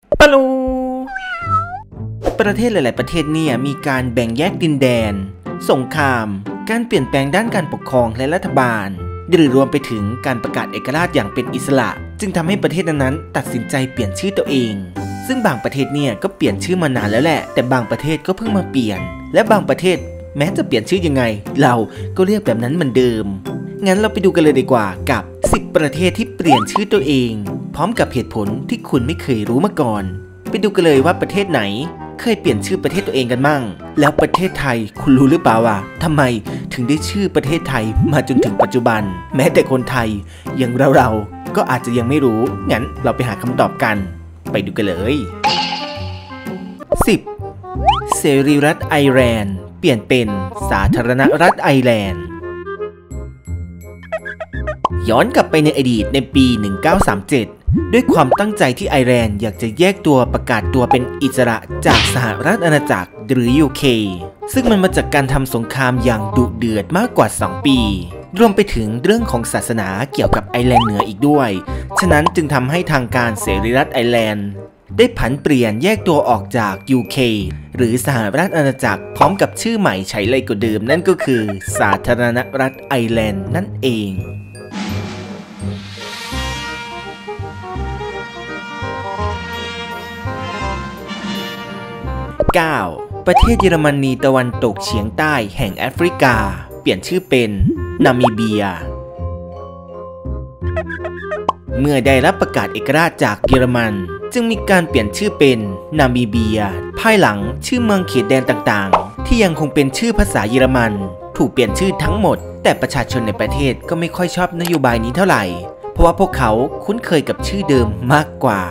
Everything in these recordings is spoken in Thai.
ปะลูประเทศหลายๆประเทศเนี่ยมีการแบ่งแยกดินแดนสงครามการเปลี่ยนแปลงด้านการปกครองและรัฐบาลหรือรวมไปถึงการประกาศเอกราชอย่างเป็นอิสระจึงทำให้ประเทศนั้นๆตัดสินใจเปลี่ยนชื่อตัวเองซึ่งบางประเทศเนี่ยก็เปลี่ยนชื่อมานานแล้วแหละแต่บางประเทศก็เพิ่งมาเปลี่ยนและบางประเทศแม้จะเปลี่ยนชื่อยังไงเราก็เรียกแบบนั้นเหมือนเดิมงั้นเราไปดูกันเลยดีกว่ากับ10ประเทศที่เปลี่ยนชื่อตัวเองพร้อมกับเหตุผลที่คุณไม่เคยรู้มาก่อนไปดูกันเลยว่าประเทศไหนเคยเปลี่ยนชื่อประเทศตัวเองกันมั่งแล้วประเทศไทยคุณรู้หรือเปล่าว่าทำไมถึงได้ชื่อประเทศไทยมาจนถึงปัจจุบันแม้แต่คนไทยอย่างเราก็อาจจะยังไม่รู้งั้นเราไปหาคำตอบกันไปดูกันเลย10เสรีรัฐไอร์แลนด์เปลี่ยนเป็นสาธารณรัฐไอร์แลนด์ย้อนกลับไปในอดีตในปี 1937 ด้วยความตั้งใจที่ไอร์แลนด์อยากจะแยกตัวประกาศตัวเป็นอิสระจากสหรัฐอาณาจักรหรือ UK ซึ่งมันมาจากการทำสงครามอย่างดุเดือดมากกว่า 2 ปีรวมไปถึงเรื่องของศาสนาเกี่ยวกับไอร์แลนด์เหนืออีกด้วยฉะนั้นจึงทำให้ทางการเสรีรัฐไอร์แลนด์ได้ผันเปลี่ยนแยกตัวออกจาก UK หรือสหรัฐอาณาจักรพร้อมกับชื่อใหม่ใช้เลยกว่าเดิมนั่นก็คือสาธารณรัฐไอร์แลนด์นั่นเอง9ประเทศเยอรมนีตะวันตกเฉียงใต้แห่งแอฟริกาเปลี่ยนชื่อเป็นนามิเบียเมื่อได้รับประกาศเอกราชจากเยอรมันจึงมีการเปลี่ยนชื่อเป็นนามิเบียภายหลังชื่อเมืองเขตแดนต่างๆที่ยังคงเป็นชื่อภาษาเยอรมันถูกเปลี่ยนชื่อทั้งหมดแต่ประชาชนในประเทศก็ไม่ค่อยชอบนโยบายนี้เท่าไหร่เพราะว่าพวกเขาคุ้นเคยกับชื่อเดิมมากกว่า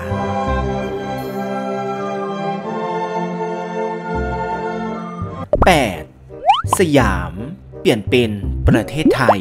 8สยามเปลี่ยนเป็นประเทศไทย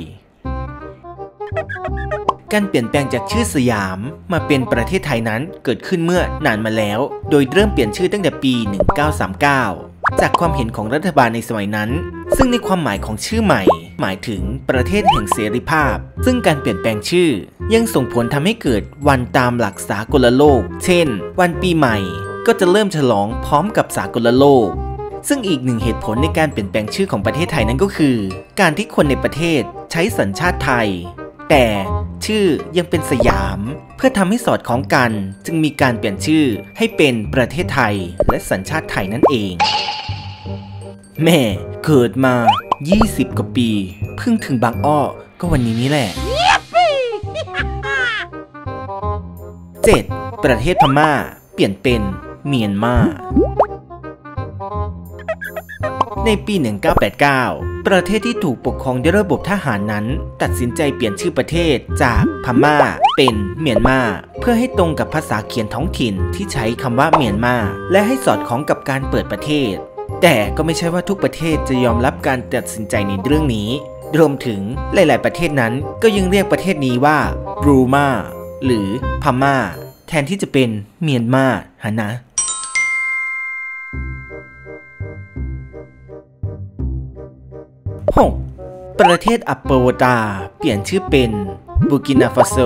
การเปลี่ยนแปลงจากชื่อสยามมาเป็นประเทศไทยนั้นเกิดขึ้นเมื่อนานมาแล้วโดยเริ่มเปลี่ยนชื่อตั้งแต่ปี 1939 จากความเห็นของรัฐบาลในสมัยนั้นซึ่งในความหมายของชื่อใหม่หมายถึงประเทศแห่งเสรีภาพซึ่งการเปลี่ยนแปลงชื่อยังส่งผลทำให้เกิดวันตามหลักสากลโลกเช่นวันปีใหม่ก็จะเริ่มฉลองพร้อมกับสากลโลกซึ่งอีกหนึ่งเหตุผลในการเปลี่ยนแปลงชื่อของประเทศไทยนั้นก็คือการที่คนในประเทศใช้สัญชาติไทยแต่ชื่อยังเป็นสยามเพื่อทำให้สอดคล้องกันจึงมีการเปลี่ยนชื่อให้เป็นประเทศไทยและสัญชาติไทยนั่นเองแม่เกิดมา20 กว่าปีเพิ่งถึงบางอ้อก็วันนี้นี่แหละ 7. ประเทศพม่าเปลี่ยนเป็นเมียนมาในปี 1989 ประเทศที่ถูกปกครองด้วยระบบทหารนั้นตัดสินใจเปลี่ยนชื่อประเทศจากพม่าเป็นเมียนมาเพื่อให้ตรงกับภาษาเขียนท้องถิ่นที่ใช้คำว่าเมียนมาและให้สอดคล้องกับการเปิดประเทศแต่ก็ไม่ใช่ว่าทุกประเทศจะยอมรับการตัดสินใจในเรื่องนี้รวมถึงหลายๆประเทศนั้นก็ยังเรียกประเทศนี้ว่ารูมาหรือพม่าแทนที่จะเป็นเมียนมาฮะนะ6. ประเทศอัปเปอร์วตาเปลี่ยนชื่อเป็นบูกินาฟาโซ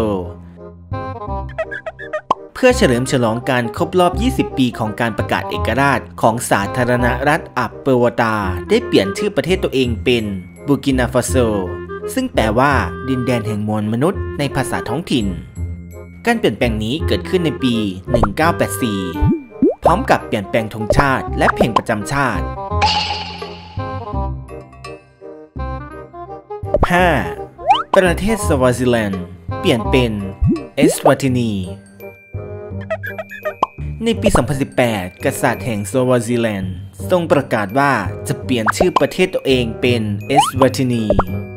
เพื่อเฉลิมฉลองการครบรอบ 20 ปีของการประกาศเอกราชของสาธารณรัฐอัปเปอร์วตาได้เปลี่ยนชื่อประเทศตัวเองเป็นบูกินาฟาโซซึ่งแปลว่าดินแดนแห่งมวลมนุษย์ในภาษาท้องถิ่นการเปลี่ยนแปลงนี้เกิดขึ้นในปี 1984 พร้อมกับเปลี่ยนแปลงธงชาติและเพลงประจำชาติ5. ประเทศสวาซิแลนด์เปลี่ยนเป็นเอสวาตินีในปี 2018 กษัตริย์แห่งสวาซิแลนด์ทรงประกาศว่าจะเปลี่ยนชื่อประเทศตัวเองเป็นเอสวาตินี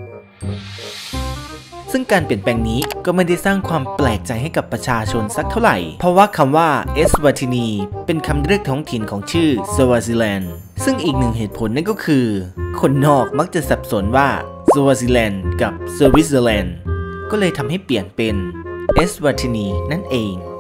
ซึ่งการเปลี่ยนแปลงนี้ก็ไม่ได้สร้างความแปลกใจให้กับประชาชนสักเท่าไหร่เพราะว่าคำว่าเอสวาตินีเป็นคำเรียกท้องถิ่นของชื่อสวาซิแลนด์ซึ่งอีกหนึ่งเหตุผลนั่นก็คือคนนอกมักจะสับสนว่าสวาซิแลนด์กับสวิตเซอร์แลนด์ก็เลยทำให้เปลี่ยนเป็นเอสวาตินีนั่นเอง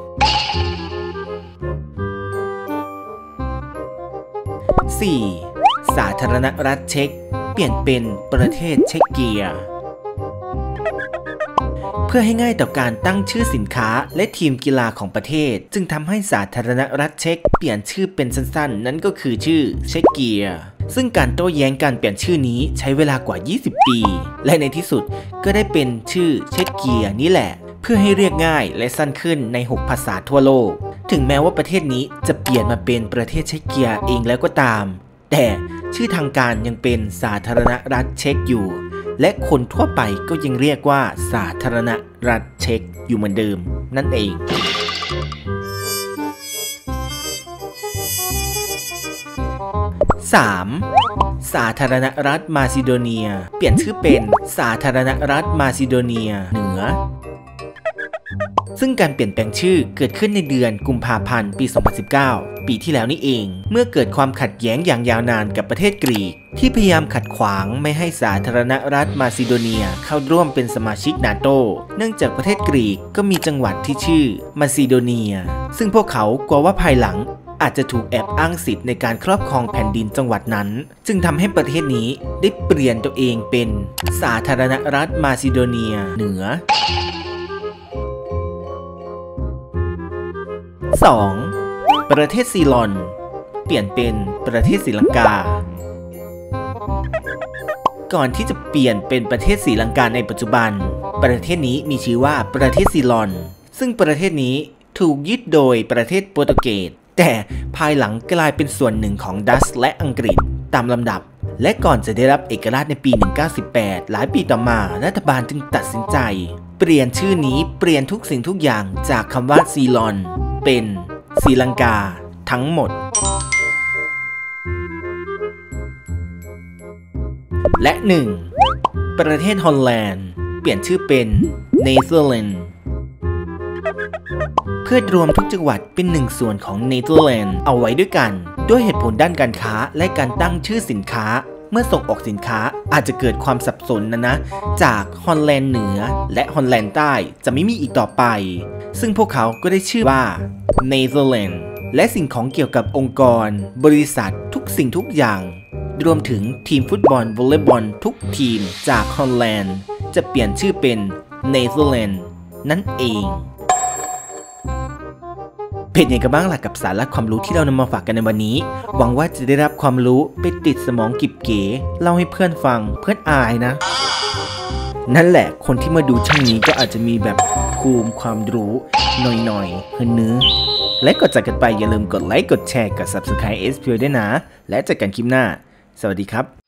4. สาธารณรัฐเช็กเปลี่ยนเป็นประเทศเช็กเกียพื่อให้ง่ายต่อการตั้งชื่อสินค้าและทีมกีฬาของประเทศจึงทำให้สาธารณรัฐเช็กเปลี่ยนชื่อเป็นสั้นๆนั่นก็คือชื่อเช็กเกียซึ่งการโต้แย้งการเปลี่ยนชื่อนี้ใช้เวลากว่า20ปีและในที่สุดก็ได้เป็นชื่อเช็กเกียนี่แหละเพื่อให้เรียกง่ายและสั้นขึ้นใน6ภาษาทั่วโลกถึงแม้ว่าประเทศนี้จะเปลี่ยนมาเป็นประเทศเช็กเกียเองแล้วก็ตามแต่ชื่อทางการยังเป็นสาธารณรัฐเช็กอยู่และคนทั่วไปก็ยังเรียกว่าสาธารณรัฐเช็กอยู่เหมือนเดิมนั่นเอง 3. สาธารณรัฐมาซิโดเนียเปลี่ยนชื่อเป็นสาธารณรัฐมาซิโดเนียเหนือซึ่งการเปลี่ยนแปลงชื่อเกิดขึ้นในเดือนกุมภาพันธ์ปี 2019 ปีที่แล้วนี่เองเมื่อเกิดความขัดแย้งอย่างยาวนานกับประเทศกรีกที่พยายามขัดขวางไม่ให้สาธารณรัฐมาซิโดเนียเข้าร่วมเป็นสมาชิกนาโตเนื่องจากประเทศกรีกก็มีจังหวัดที่ชื่อมาซิโดเนียซึ่งพวกเขากลัวว่าภายหลังอาจจะถูกแอบอ้างสิทธิ์ในการครอบครองแผ่นดินจังหวัดนั้นจึงทำให้ประเทศนี้ได้เปลี่ยนตัวเองเป็นสาธารณรัฐมาซิโดเนียเหนือ 2. ประเทศซีลอนเปลี่ยนเป็นประเทศศรีลังกาก่อนที่จะเปลี่ยนเป็นประเทศศรีลังกาในปัจจุบันประเทศนี้มีชื่อว่าประเทศซีลอนซึ่งประเทศนี้ถูกยึดโดยประเทศโปรตุเกสแต่ภายหลังกลายเป็นส่วนหนึ่งของดัชและอังกฤษตามลำดับและก่อนจะได้รับเอกราชในปี 1918 หลายปีต่อมารัฐบาลจึงตัดสินใจเปลี่ยนชื่อนี้เปลี่ยนทุกสิ่งทุกอย่างจากคำว่าซีลอนเป็นศรีลังกาทั้งหมดและ 1. ประเทศฮอลแลนด์เปลี่ยนชื่อเป็นเนเธอร์แลนด์เพื่อรวมทุกจังหวัดเป็นหนึ่งส่วนของเนเธอร์แลนด์เอาไว้ด้วยกันด้วยเหตุผลด้านการค้าและการตั้งชื่อสินค้าเมื่อส่งออกสินค้าอาจจะเกิดความสับสนนะจากฮอลแลนด์เหนือและฮอลแลนด์ใต้จะไม่มีอีกต่อไปซึ่งพวกเขาก็ได้ชื่อว่าเนเธอร์แลนด์และสิ่งของเกี่ยวกับองค์กรบริษัททุกสิ่งทุกอย่างรวมถึงทีมฟุตบอลวอลเลย์บอลทุกทีมจากฮอลแลนด์จะเปลี่ยนชื่อเป็นเนเธอร์แลนด์นั่นเองเป็นยังไงกันบ้างล่ะกับสาระความรู้ที่เรานำมาฝากกันในวันนี้หวังว่าจะได้รับความรู้ไปติดสมองกิบเก๋เล่าให้เพื่อนฟังเพื่อนอายนะนั่นแหละคนที่มาดูช่องนี้ก็อาจจะมีแบบภูมิความรู้หน่อยๆเฮ้ยนื้อและก่อนจากกันไปอย่าลืมกดไลค์กดแชร์กด Subscribe SPL ด้วยนะและเจอกันคลิปหน้าสวัสดีครับ